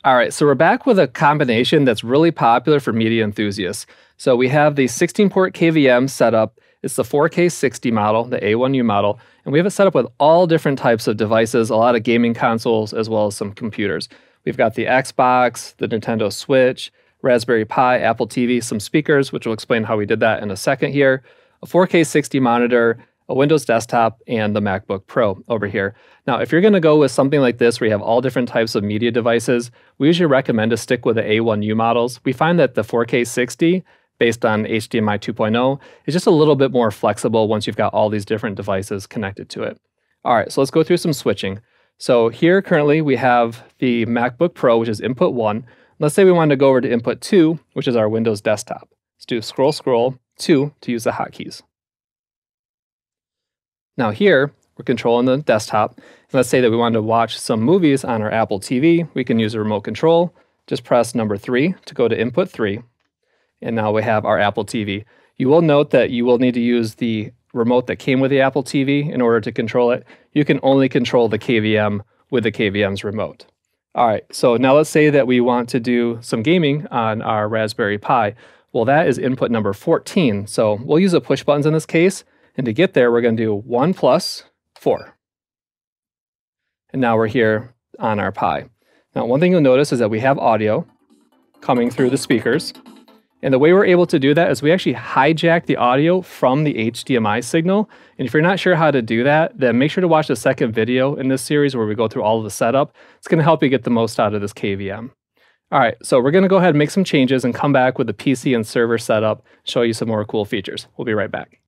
All right, so we're back with a combination that's really popular for media enthusiasts. So we have the 16-port KVM set up. It's the 4K 60 model, the A1U model, and we have it set up with all different types of devices, a lot of gaming consoles, as well as some computers. We've got the Xbox, the Nintendo Switch, Raspberry Pi, Apple TV, some speakers, which will explain how we did that in a second here, a 4K 60 monitor, a Windows desktop, and the MacBook Pro over here. Now, if you're going to go with something like this where you have all different types of media devices, we usually recommend to stick with the A1U models. We find that the 4K 60, based on HDMI 2.0, is just a little bit more flexible once you've got all these different devices connected to it. All right, so let's go through some switching. So here currently we have the MacBook Pro, which is input 1. Let's say we wanted to go over to input 2, which is our Windows desktop. Let's do scroll 2 to use the hotkeys. Now here, we're controlling the desktop. Let's say that we wanted to watch some movies on our Apple TV. We can use a remote control. Just press number 3 to go to input 3. And now we have our Apple TV. You will note that you will need to use the remote that came with the Apple TV in order to control it. You can only control the KVM with the KVM's remote. All right, so now let's say that we want to do some gaming on our Raspberry Pi. Well, that is input number 14. So we'll use the push buttons in this case. And to get there, we're going to do 1 plus 4. And now we're here on our Pi. Now, one thing you'll notice is that we have audio coming through the speakers. And the way we're able to do that is we actually hijack the audio from the HDMI signal. And if you're not sure how to do that, then make sure to watch the second video in this series where we go through all of the setup. It's going to help you get the most out of this KVM. All right, so we're going to go ahead and make some changes and come back with the PC and server setup, show you some more cool features. We'll be right back.